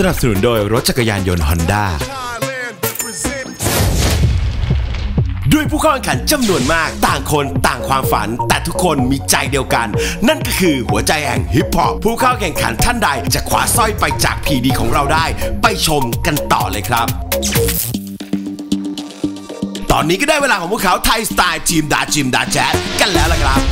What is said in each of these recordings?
นับสนุนโดยรถจักรยานยนต์ Honda ด้วยผู้เข้าแข่งขันจำนวนมากต่างคนต่างความฝันแต่ทุกคนมีใจเดียวกันนั่นก็คือหัวใจแห่งฮิปฮอปผู้เข้าแข่งขันท่านใดจะคว้าสร้อยไปจากพีดีของเราได้ไปชมกันต่อเลยครับตอนนี้ก็ได้เวลาของพวกเขาไทยสไตล์ทีมดาจิมดาแจ๊ดกันแล้วล่ะครับ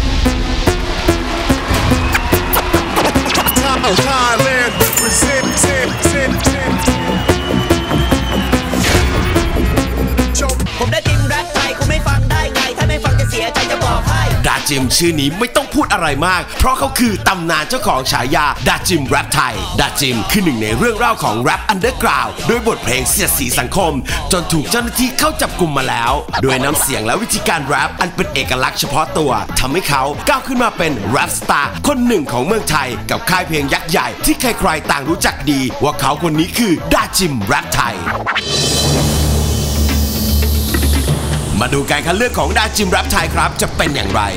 ผมได้จิมแรปไทยคุณไม่ฟังได้ไงถ้าไม่ฟังจะเสียใจจะบอกให้ดาจิมชื่อนี้ไม่ต้องพูดอะไรมากเพราะเขาคือตำนานเจ้าของฉายาดาจิมแรปไทยดาจิมคือหนึ่งในเรื่องเล่าของแรปอันเดอร์กราวด์โดยบทเพลงเสียดสีสังคมจนถูกเจ้าหน้าที่เข้าจับกุมมาแล้วโดยน้ำเสียงและวิธีการแรปอันเป็นเอกลักษณ์เฉพาะตัวทำให้เขาก้าวขึ้นมาเป็นแรปสตาร์คนหนึ่งของเมืองไทยกับค่ายเพลงยักษ์ใหญ่ที่ใครๆต่างรู้จักดีว่าเขาคนนี้คือดาจิมแรปไทยมาดูการคัดเลือกของดาจิมแรปไทยครับจะเป็นอย่างไร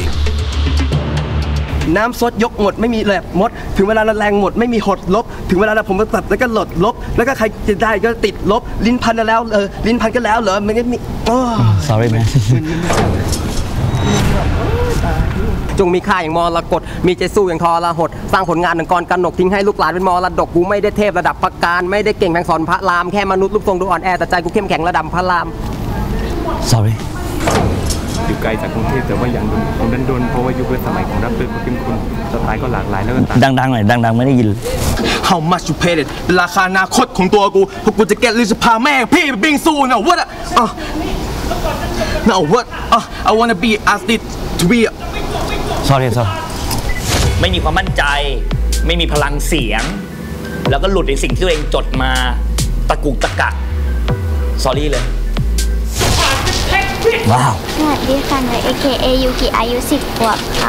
น้ำซดยกหมดไม่มีแหลบมดถึงเวลาแรงหมดไม่มีหดลบถึงเวลาผมตัดแล้วก็หลดลบแล้วก็ใครจะได้ก็ติดลบลิ้นพันแล้วลิ้นพันก็แล้วเหรอมันก็มี sorry man จงมีค่าอย่างมรกตมีใจสู้อย่างทรหดสร้างผลงานหนึ่งกรกันหนกทิ้งให้ลูกหลานเป็นมรดกกูไม่ได้เทพระดับพระการไม่ได้เก่งทางสอนพระรามแค่มนุษย์รูปทรงดูอ่อนแอแต่ใจกูเข้มแข็งระดับพระราม sorry อยู่ไกลจากกรุงเทพแต่ว่าอย่างผมดันโดนเพราะว่ายุคสมัยของแรปเปอร์ก็เข้มข้นสไตล์ก็หลากหลายแล้วก็ดังๆหน่อยดังๆไม่ได้ยิน How much you paid it ราคาอนาคตของตัวกูพวกกูจะเก็ตลิสพาแม่พี่ไปบิงซูนะ what no what I wanna be athlete to be sorry ไม่มีความมั่นใจไม่มีพลังเสียงแล้วก็หลุดในสิ่งที่ตัวเองจดมาตะกุกตะกัก sorry เลยว้าวสวัสดีค่ะหนู AKA ยูกิอายุ10 ขวบค่ะ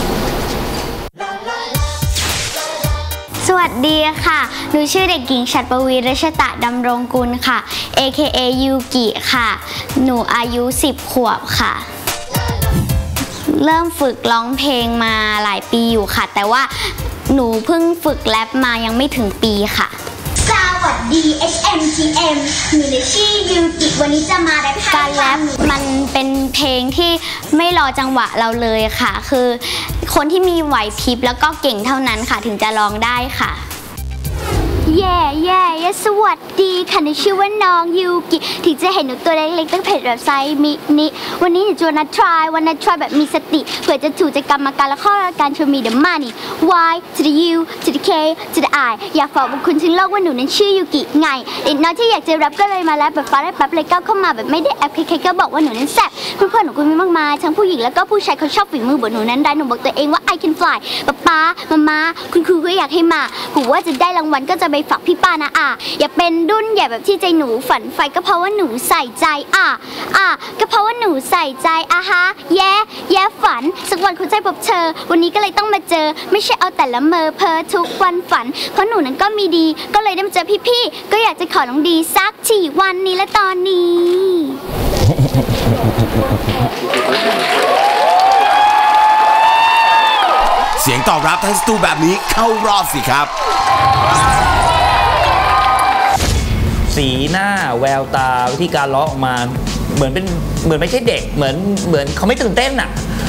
สวัสดีค่ะหนูชื่อเด็กหญิงฉัตรปวีรัชตะดำรงกุลค่ะ AKA ยูกิค่ะหนูอายุ10 ขวบค่ะเริ่มฝึกร้องเพลงมาหลายปีอยู่ค่ะแต่ว่าหนูเพิ่งฝึกแรปมายังไม่ถึงปีค่ะสวัสดี HMTM หนูชื่อยูกิวันนี้จะมาแรปการแรปมันเป็นเพลงที่ไม่รอจังหวะเราเลยค่ะคือคนที่มีไหวพริบแล้วก็เก่งเท่านั้นค่ะถึงจะร้องได้ค่ะแย่สวัสดีค่ะหนูชื่อว่าน้องยูกิถึงจะเห็นหนูตัวเล็กๆตั้งเพจแบบไซส์มินิวันนี้หนูจะวันนัดทรายแบบมีสติเผื่อจะถูกใจกรรมการและข้อการชวนมีเดอะมันนี่ Y to the U to the K to the I อยากฝากบุคคลถึงโลกว่าหนูนั้นชื่อยูกิไงเด็กน้อยที่อยากจะแรปก็เลยมาแรปแบบฟ้าได้ปั๊บเลยก้าวเข้ามาแบบไม่ได้แอปใครๆก็บอกว่าหนูนั้นแซ่บเพื่อนๆหนูก็มีมากมายทั้งผู้หญิงแล้วก็ผู้ชายเขาชอบฝีมือแบบหนูนั้นได้หนูบอกตัวเองว่า I can fly ป๊ามาคุณครูก็อยากให้มาหูว่าจะได้รางวัลก็จะไปฝากพี่ป้านะอย่าเป็นดุ้นใหญ่แบบที่ใจหนูฝันไฟก็เพราะว่าหนูใส่ใจก็เพราะว่าหนูใส่ใจฮะแย่ฝันสักวันคุณใจพบเธอวันนี้ก็เลยต้องมาเจอไม่ใช่เอาแต่ละเมอเพ้อทุกวันฝันเพราะหนูนั้นก็มีดีก็เลยได้มาเจอพี่ๆก็อยากจะขอน้องดีสักทีวันนี้และตอนนี้เสียงตอบรับทั้งสตูแบบนี้เข้ารอบสิครับสีหน้าแววตาวิธีการร้องออกมาเหมือนไม่ใช่เด็กเหมือนเขาไม่ตื่นเต้นอ่ะ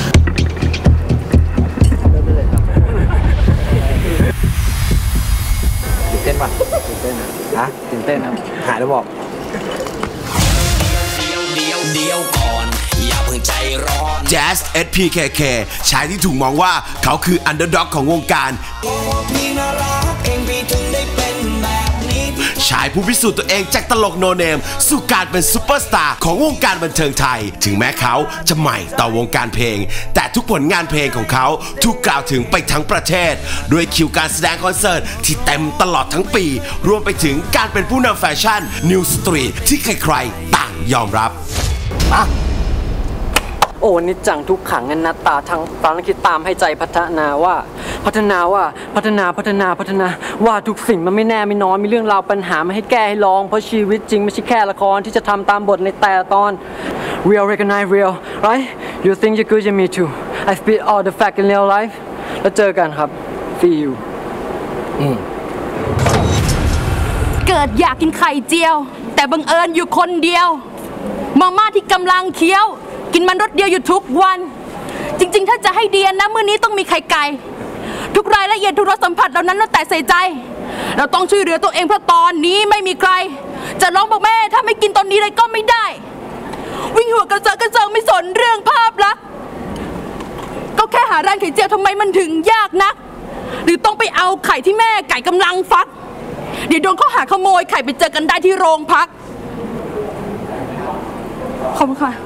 ตื่นเต้นป่ะตื่นเต้นฮะตื่นเต้นครับหายแล้วบอกเดียวก่อนอย่าเพิ่งใจร้อน Jazz SPKK ชายที่ถูกมองว่าเขาคืออันเดอร์ด็อกของวงการชายผู้พิสูจน์ตัวเองจากตลกโนเนมสู่การเป็นซุปเปอร์สตาร์ของวงการบันเทิงไทยถึงแม้เขาจะใหม่ต่อวงการเพลงแต่ทุกผลงานเพลงของเขาถูกกล่าวถึงไปทั้งประเทศด้วยคิวการแสดงคอนเสิร์ตที่เต็มตลอดทั้งปีรวมไปถึงการเป็นผู้นำแฟชั่นนิวสตรีทที่ใครๆต่างยอมรับโอ้นิจจังทุกขังอนัตตาทั้งฟังคิดตามให้ใจพัฒนาว่าว่าทุกสิ่งมันไม่แน่ไม่นอนมีเรื่องราวปัญหามาให้แก้ให้ลองเพราะชีวิตจริงไม่ใช่แค่ละครที่จะทำตามบทในแต่ตอน real recognize real right you think you're good you me too I spit all the fact in real life แล้วเจอกันครับ see you เกิดอยากกินไข่เจียวแต่บังเอิญอยู่คนเดียวมาม่าที่กำลังเคี้ยวกินมันรสเดียวอยู่ทุกวันจริงๆถ้าจะให้เดียนนะมื้อนี้ต้องมีไข่ไก่ทุกรายละเอียดทุกรสสัมผัสเหล่านั้นเราแต่ใส่ใจเราต้องช่วยเหลือตัวเองเพราะตอนนี้ไม่มีใครจะร้องบอกแม่ถ้าไม่กินตอนนี้เลยก็ไม่ได้วิ่งหัวกระเจิงไม่สนเรื่องภาพลักษณ์ก็แค่หาร้านไข่เจียวทำไมมันถึงยากนักหรือต้องไปเอาไข่ที่แม่ไก่กำลังฟักเดี๋ยวโดนข้อหาขโมยไข่ไปเจอกันได้ที่โรงพักขอบคุณค่ะ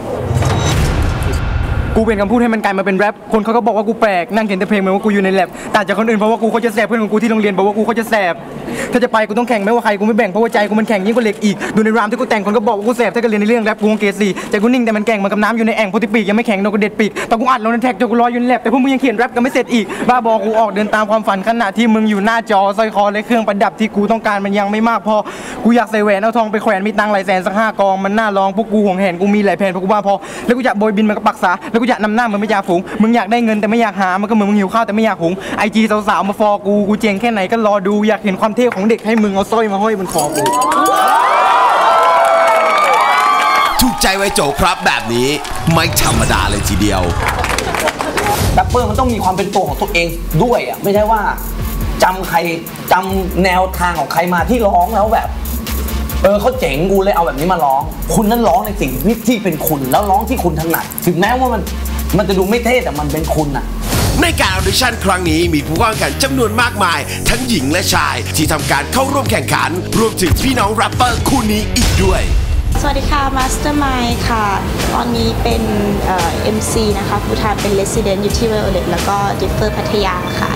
กูเป็นคำพูดให้มันกลายมาเป็นแรปคนเขาก็บอกว่ากูแปลกนั่งเขียนแต่เพลงเหมือนว่ากูอยู่ในแลบต่างจากคนอื่นเพราะว่ากูเขาจะแสบเพื่อนของกูที่โรงเรียนบอกว่ากูเขาจะแสบถ้าจะไปกูต้องแข่งไม่ว่าใครกูไม่แบ่งเพราะว่าใจกูมันแข่งยิ่งกว่าเหล็กอีกดูในรามที่กูแต่งคนก็บอกว่ากูแสบถ้าก็เรียนในเรื่องแรปกูคงเกรด4ใจกูนิ่งแต่มันแข่งเหมือนกับน้ำอยู่ในแอ่งพอที่ปีกยังไม่แข็งโดนกูเด็ดปีกตอนกูอัดลงในแท็กจนกูลอยอยู่ในแลบแต่พวกมึงยังเขียนแรปกันไม่เสร็จอีกบ้าบอกูออกเดินตามความฝันขณะที่มึงอยู่หน้าจอสร้อยคอและเครื่องประดับที่กูต้องการมันยังไม่มากพอกูอยากใส่แหวนเอาทองไปแขวนมีตังค์หลายแสนสัก5 กองมันน่าลองพวกกูห่วงแหนกูมีหลายแผนพวกกูบ้าพอแล้วกูจะโบยบินมันก็ปักษาแล้วกูจะนำหน้ามันไม่ยาฝูงมึงอยากได้เงินแต่ไม่อยากหามันก็เหมือนมึงหิวข้าวแต่ไม่อยากหุงIG สาวๆมาฟอกูเจ๋งแค่ไหนก็รอดูอยากเห็นความเท่ของเด็กให้มึงเอาสร้อยมาห้อยบนคอกูถูกใจไว้โจครับแบบนี้ไม่ธรรมดาเลยทีเดียวแรปเปอร์มันต้องมีความเป็นตัวของตัวเองด้วยอ่ะไม่ใช่ว่าจำแนวทางของใครมาที่ร้องแล้วแบบเขาเจ๋งกูเลยเอาแบบนี้มาร้องคุณนั้นร้องในสิ่งที่เป็นคุณแล้วร้องที่คุณถนัดถึงแม้ว่ามันจะดูไม่เท่แต่มันเป็นคุณอ่ะในการออดิชั่นครั้งนี้มีผู้เข้าแข่งขันจำนวนมากมายทั้งหญิงและชายที่ทำการเข้าร่วมแข่งขันรวมถึงพี่น้องแรปเปอร์คู่นี้อีกด้วยสวัสดีค่ะ Mastermind ค่ะ ตอนนี้เป็นMC นะคะผู้ทานเป็น Resident อยู่ที่ Violet แล้วก็ Differ พัทยาค่ะ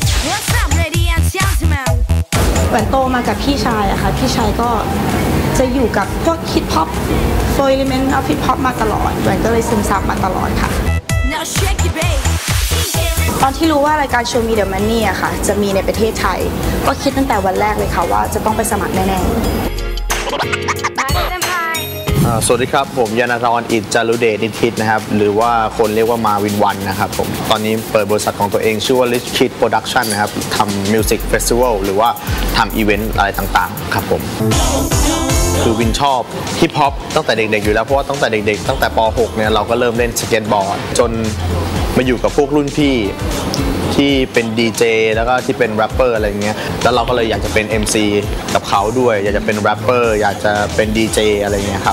แหวนโตมากับพี่ชายอะค่ะพี่ชายก็จะอยู่กับพวกฮิปฮอปโฟล์ element of hip hop มาตลอดแหวนก็เลยซึมซับมาตลอดค่ะตอนที่รู้ว่ารายการ Show Me the Money อะค่ะจะมีในประเทศไทยก็คิดตั้งแต่วันแรกเลยค่ะว่าจะต้องไปสมัครแน่ๆสวัสดีครับผมยานทรอิฐจารุเดชนิทิศนะครับหรือว่าคนเรียกว่ามาวินวันนะครับผมตอนนี้เปิดบริษัทของตัวเองชื่อว่า Rich Kid Production นะครับทำ Music Festival หรือว่าทำอีเวนต์อะไรต่างๆครับผมคือวินชอบฮิปฮอปตั้งแต่เด็กๆอยู่แล้วเพราะว่าตั้งแต่เด็กๆตั้งแต่ป .6 เนี่ยเราก็เริ่มเล่นสเก็ตบอร์ดจนมาอยู่กับพวกรุ่นพี่ที่เป็นดีเจแล้วก็ที่เป็นแรปเปอร์อะไรเงี้ยแล้วเราก็เลยอยากจะเป็น MC กับเขาด้วยอยากจะเป็นแรปเปอร์อยากจะเป็นดีเจอะไรเงี้ยครับ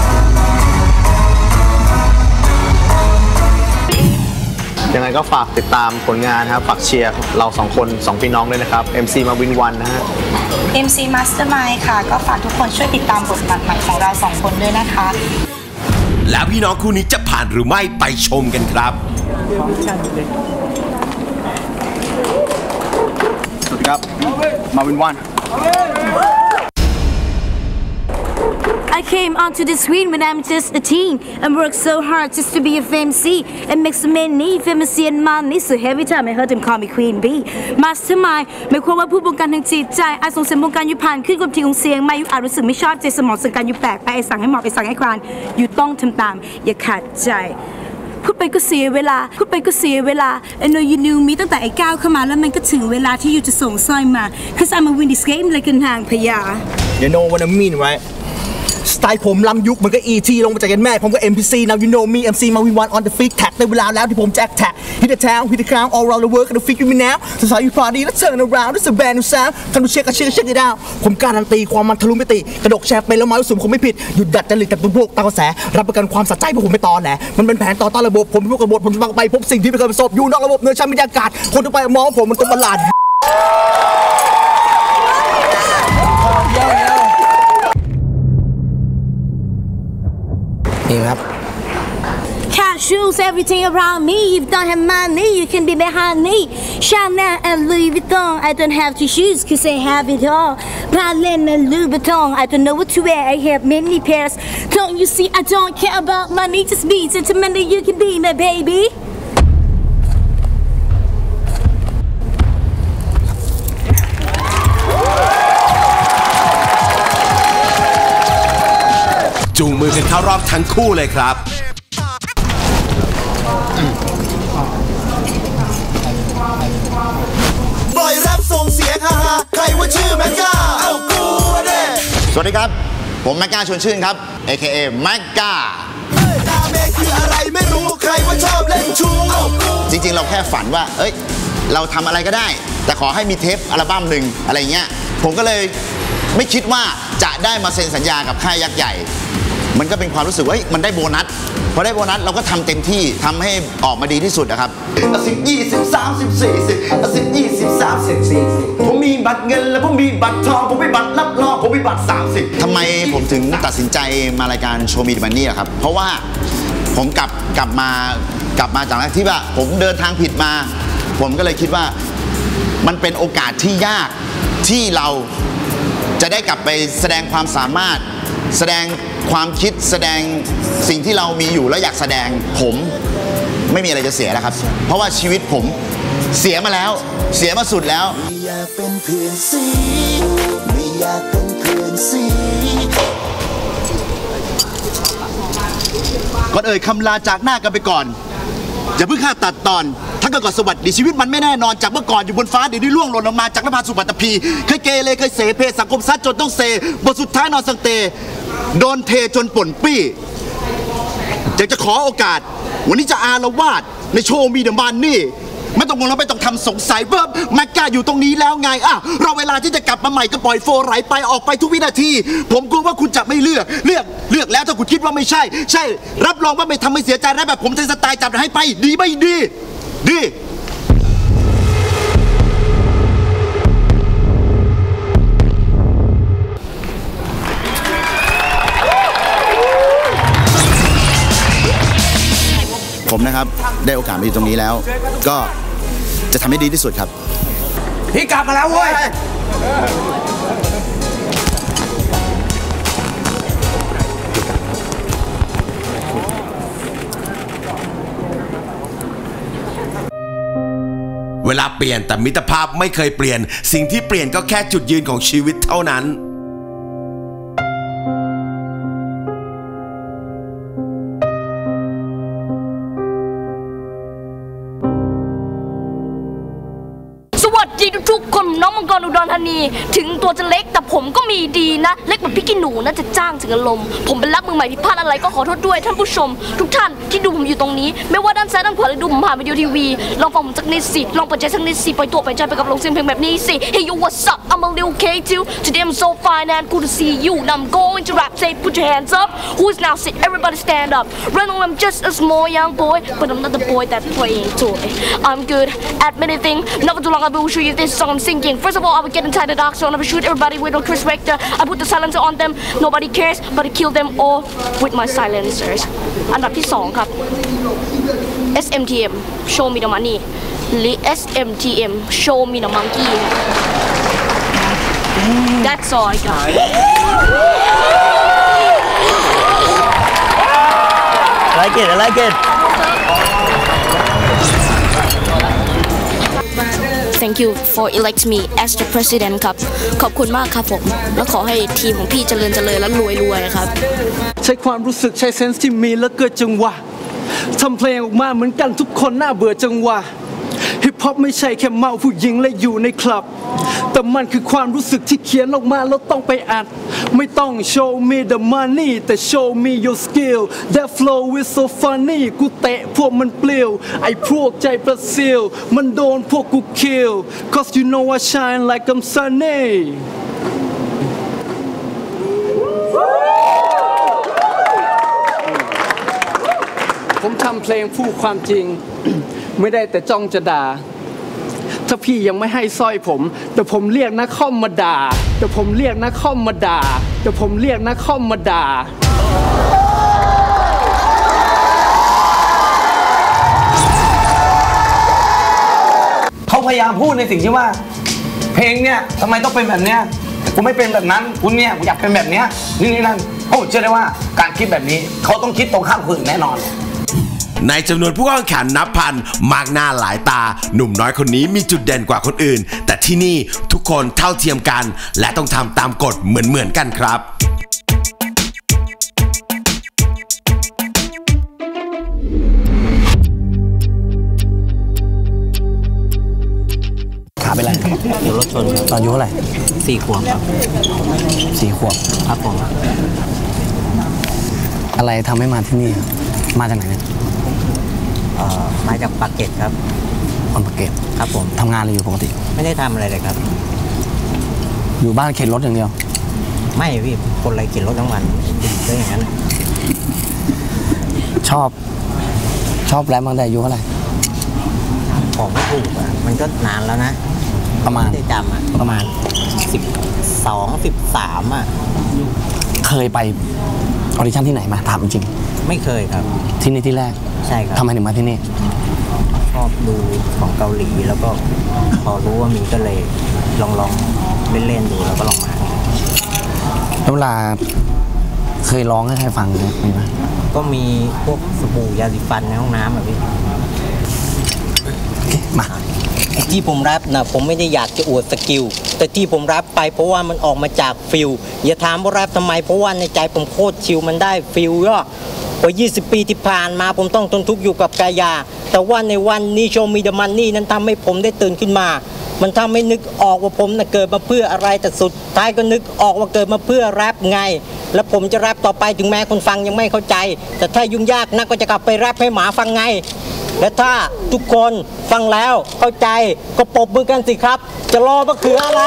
ยังไงก็ฝากติดตามผลงานครับฝากเชียร์เรา2 คน2 พี่น้องด้วยนะครับ MC มาวินวันนะฮะ MC Mastermind ค่ะก็ฝากทุกคนช่วยติดตามบทบาทใหม่ของเรา2 คนด้วยนะคะแล้วพี่น้องคู่นี้จะผ่านหรือไม่ไปชมกันครับสวัสดีครับมาวินวัน I came onto the screen when I'm just a teen and worked so hard just to be a famous and make so many famous and money so every time I heard them call me Queen Bee Mastermind หมายความว่าผู้บงการทางจิตใจอาจส่งเสริมบงการอยู่ผ่านขึ้นกับทีของเสียงมาอยู่อาจรู้สึกไม่ชอบใจสมองสั่งการอยู่แปลกไปสั่งให้หมอบไปสั่งให้คลานอยู่ต้องทำตามอย่าขาดใจพูดไปก็เสียเวลาพูดไปก็เสียเวลา I know you knew me ตั้งแต่ไอ้ก้าวเข้ามาแล้วมันก็ถึงเวลาที่อยู่จะส่งสร้อยมา Cause I'm a win this game like นางพญา You know what I mean rightสไตล์ผมล้ำยุคเหมือนกับ E.T. ลงมาจากกันแม่ผมก็ MPC now you know me MC มาวินวัน on the feet tag ในเวลาแล้วที่ผมแจ็คแท็ก hit the town hit the crown all around the world can figure me now สาวอยู่พอดีแล้ว turn around this is a brand new sound กันดูเช็คกันเช็คit out ผมการันตีความมันทะลุมิติกระดกแชร์ไปแล้วไม้สุ่มคงไม่ผิดหยุดดัดจริตกับตัวพวกตากระแสรับประกันความสัจใจพวกผมไม่ตอแหลมันเป็นแผนต่อต้านระบบผมเป็นพวกกบฏผมจะไปพบสิ่งที่ไม่เคยประสบอยู่นอกระบบเนื้อชั้นบรรยากาศคนทั่วไปมองผมมันตัวประหลาด Cash shoes, everything around me. If you don't have money, you can be behind me. Chanel and Louis Vuitton, I don't have to choose cause I have it all. Pralin and Louis Vuitton, I don't know what to wear, I have many pairs. Don't you see, I don't care about money, just be sentimental, you can be my baby. จูงมือกันเข้ารอบทั้งคู่เลยครับปล่อยแรปส่งเสียงฮ่าฮ่าใครว่าชื่อแมงก้าเอากูสวัสดีครับผมแม็กก้าชวนชื่นครับ AKA แม็กก้าดาเมคืออะไรไม่รู้ใครว่าชอบเล่นชูจริงๆเราแค่ฝันว่าเอ้ยเราทำอะไรก็ได้แต่ขอให้มีเทปอัลบั้มหนึ่งอะไรเงี้ยผมก็เลยไม่คิดว่าจะได้มาเซ็นสัญญากับค่ายยักษ์ใหญ่มันก็เป็นความรู้สึกว่ามันได้โบนัสพอได้โบนัสเราก็ทำเต็มที่ทำให้ออกมาดีที่สุดนะครับ10 20 30 40 10 20 30 40ผมมีบัตรเงินและผมมีบัตรทองผมมีบัตรรับรองผมมีบัตร30ทำไมผมถึงตัดสินใจมารายการโชว์มีเดอะมันนี่ล่ะครับเพราะว่าผมกลับมาจากที่ว่าผมเดินทางผิดมาผมก็เลยคิดว่ามันเป็นโอกาสที่ยากที่เราจะได้กลับไปแสดงความสามารถแสดงความคิดแสดงสิ่งที่เรามีอยู่แล้วอยากแสดงผมไม่มีอะไรจะเสียแล้วครับเพราะว่าชีวิตผมเสียมาแล้วเสียมาสุดแล้วไม่อยากเป็นเพื่อนซีไม่อยากเป็นเพื่อนซีก่อนเอ่ยคำลาจากหน้ากันไปก่อนอย่าเพิ่งฆ่าตัดตอนถ้าเกิดก่อนสวัสดีชีวิตมันไม่แน่นอนจากเมื่อก่อนอยู่บนฟ้าเดี๋ยวนี้ล่วงหล่นลงมาจากนภาสุปัตตภีเคยเกเรเคยเสเพสังคมซัดจนต้องเซบทสุดท้ายนอนสังเตโดนเทจนป่นปี้อยากจะขอโอกาสวันนี้จะอาละวาดในโชว์มีเดอะมันนี่ไม่ต้องงงแล้วไม่ต้องทำสงสัยเพิ่มแม็กก้าอยู่ตรงนี้แล้วไงเราเวลาที่จะกลับมาใหม่ก็ปล่อยโฟไหลไปออกไปทุกวินาทีผมกลัวว่าคุณจะไม่เลือกแล้วถ้าคุณคิดว่าไม่ใช่รับรองว่าไม่ทำให้เสียใจและแบบผมสไตล์จับให้ไปดีไม่ดีผมนะครับได้โอกาสมาอยู่ตรงนี้แล้วก็จะทำให้ดีที่สุดครับพี่กลับมาแล้วเว้ยเวลาเปลี่ยนแต่มิตรภาพไม่เคยเปลี่ยนสิ่งที่เปลี่ยนก็แค่จุดยืนของชีวิตเท่านั้นทุกคนน้องมังกรอุดรธานีถึงตัวจะเล็กแต่ผมก็มีดีนะเล็กแบบพี่กินหนูน่าจะจ้างถึงอารมณ์ผมเป็นรับมือใหม่ผิดพลาดอะไรก็ขอโทษด้วยท่านผู้ชมทุกท่านที่ดูผมอยู่ตรงนี้ไม่ว่าด้านซ้ายด้านขวาหรือดูผมผ่านวิดีโอทีวีลองฟังผมสักนิดสิลองเปิดใจสักนิดสิปล่อยตัวไปใจไปกับลงเสียงเพลงแบบนี้สิ Hey yo what's up I'm a little K2 today I'm so fine and cool to see you and I'm going to rap say put your hands up who's now sit everybody stand up right now I'm just a small young boy but I'm not the boy that playing toy I'm good at many things never too long I will show you this song I'm singing first of all I will get inside the dark zone I will shoot everybody with no restrictor I put the silencer on them nobody cares but I kill them all with my silencers อันดับที่2ครับ SMTM Show Me the Money หรือ SMTM Show Me the Monkey That's all I got I like it Thank you for elect me as the president ครับขอบคุณมากครับผมและขอให้ทีมของพี่เจริญและรวยครับใช้ความรู้สึกใช้เซนส์ที่มีแล้วเกิดจังหวะทำเพลงออกมาเหมือนกันทุกคนน่าเบื่อจังหวะฮิปฮอปไม่ใช่แค่เมาผู้หญิงและอยู่ในคลับแต่มันคือความรู้สึกที่เขียนออกมาแล้วต้องไปอัดไม่ต้อง show me the money แต่ show me your skill that flow is so funny กูเตะพวกมันเปลี่ยวไอ้พวกใจประเซียวมันโดนพวกกู kill cause you know I shine like I'm sunnyผมทำเพลงพูดความจริงไม่ได้แต่จ้องจะด่าถ้าพี่ยังไม่ให้สร้อยผมแต่ผมเรียกนักคอมมาด่าแต่ผมเรียกนักคอมมาด่าแต่ผมเรียกนักคอมมาด่าเขาพยายามพูดในสิ่งที่ว่าเพลงเนี่ยทำไมต้องเป็นแบบเนี้ยกูไม่เป็นแบบนั้นคุณเนี่ยกูอยากเป็นแบบเนี้ยนี่นั่นโอ้เชื่อได้ว่าการคิดแบบนี้เขาต้องคิดตรงข้ามคนอื่นแน่นอนในจำนวนผู้แข่งขันนับพันมากหน้าหลายตาหนุ่มน้อยคนนี้มีจุดเด่นกว่าคนอื่นแต่ที่นี่ทุกคนเท่าเทียมกันและต้องทำตามกฎเหมือนกันครับขาเป็นไรเดี๋ยวรถชนครับตอนอายุเท่าไหร่ 4 ขวบครับ 4 ขวบครับผมอะไรทำให้มาที่นี่ครับมาจากไหนเนี่ยมาจากปากเกร็ดครับคนปากเกร็ดครับผมทำงานอะไรอยู่ปกติไม่ได้ทำอะไรเลยครับอยู่บ้านเข็นรถอย่างเดียวไม่พี่คนอะไรเข็นรถทั้งวันก็อย่างนั้นชอบแรปมาตั้งแต่อายุเท่าไหร่ของไม่ถูกอ่ะมันก็นานแล้วนะประมาณไม่ได้จำอ่ะประมาณ12 13อ่ะเคยไปออดิชั่นที่ไหนมาถามจริงไม่เคยครับที่นี่ที่แรกใช่ครับทำไมถึงมาที่นี่ชอบดูของเกาหลีแล้วก็พอรู้ว่ามีก็เลยลองเล่นๆดูแล้วก็ลองมาแล้วเวลาเคยร้องให้ใครฟังไหมมีไหมก็มีพวกสบู่ยาสีฟันในห้องน้ำอ่ะพี่มาที่ผมแรปนะผมไม่ได้อยากจะอวดสกิลแต่ที่ผมแรปไปเพราะว่ามันออกมาจากฟิลอย่าถามว่าแรปทำไมเพราะว่าในใจผมโคตรชิลมันได้ฟิลย่อกว่า 20 ปีที่ผ่านมาผมต้องทนทุกข์อยู่กับกายาแต่ว่าในวันนี้โชว์มีเดอะมันนี่นั้นทำให้ผมได้ตื่นขึ้นมามันทำให้นึกออกว่าผมน่ะเกิดมาเพื่ออะไรแต่สุดท้ายก็นึกออกว่าเกิดมาเพื่อแรปไงและผมจะแรปต่อไปถึงแม้คนฟังยังไม่เข้าใจแต่ถ้ายุ่งยากนักก็จะกลับไปแรปให้หมาฟังไงและถ้าทุกคนฟังแล้วเข้าใจก็ปรบมือกันสิครับจะรอมะเขืออะไร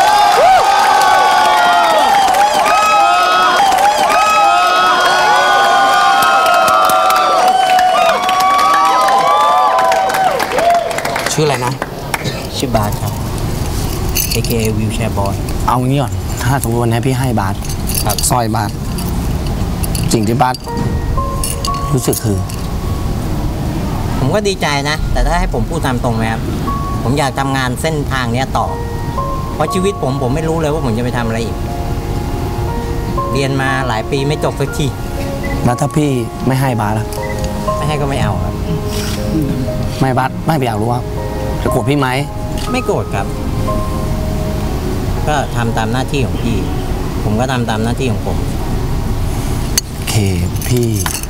ชื่ออะไรนะชื่อบาสครับ AKA Wheelchair Boy เอางี้ก่อนถ้าสมมติวันนี้พี่ให้บาสสร้อยบาสสิ่งที่บาสรู้สึกคือผมก็ดีใจนะแต่ถ้าให้ผมพูดตามตรงนะครับผมอยากทำงานเส้นทางนี้ต่อเพราะชีวิตผมไม่รู้เลยว่าผมจะไปทำอะไรอีกเรียนมาหลายปีไม่จบสักทีแล้วถ้าพี่ไม่ให้บาสล่ะไม่ให้ก็ไม่เอาครับไม่บาสไม่ไปอยากรู้ว่าจะโกรธพี่ไหมไม่โกรธครับก็ทำตามหน้าที่ของพี่ผมก็ทำตามหน้าที่ของผมโอเคพี่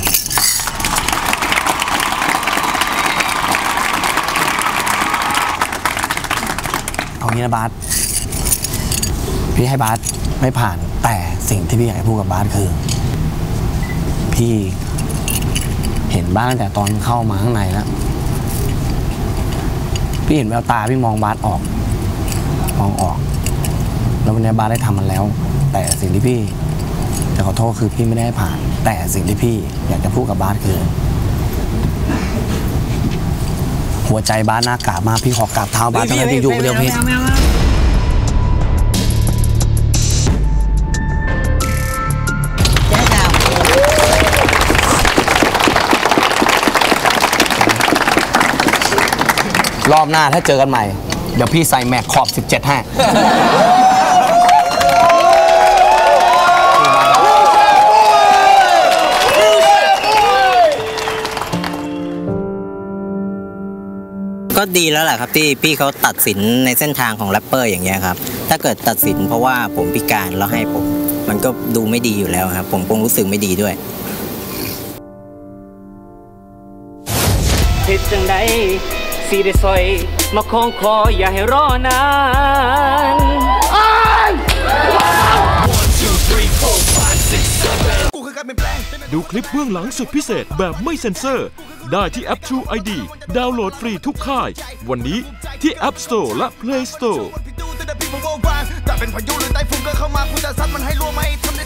เอางี้นะบาสพี่ให้บาสไม่ผ่านแต่สิ่งที่พี่อยากจะพูดกับบาสคือพี่เห็นบ้านตั้งแต่ตอนเข้ามาข้างในแล้วพี่เห็นแววตาพี่มองบาสออกแล้ววันนี้บาสได้ทำมันแล้วแต่สิ่งที่พี่จะขอโทษคือพี่ไม่ได้ผ่านแต่สิ่งที่พี่อยากจะพูดกับบาสคือหัวใจบาสน่ากราบมากพี่ขอกราบเท้าบาสทั้งที่อยู่เดียวพี่รอบหน้าถ้าเจอกันใหม่เดี๋ยวพี่ใส่แม็กขอบ17ให้ก็ดีแล้วแหละครับที่พี่เขาตัดสินในเส้นทางของแรปเปอร์อย่างเงี้ยครับถ้าเกิดตัดสินเพราะว่าผมพิการแล้วให้ผมมันก็ดูไม่ดีอยู่แล้วครับผมคงรู้สึกไม่ดีด้วยเฮ็ดจังใดสิได้ซอยมาคล้องคออย่าให้รอนานดูคลิปเบื้องหลังสุดพิเศษแบบไม่เซ็นเซอร์ได้ที่แอป True ID ดาวน์โหลดฟรีทุกค่ายวันนี้ที่ App Store และ Play Store แต่เป็นพายุหรือไต้ฝุ่นก็เข้ามากูจะซัดมันให้รัวไม่ทำ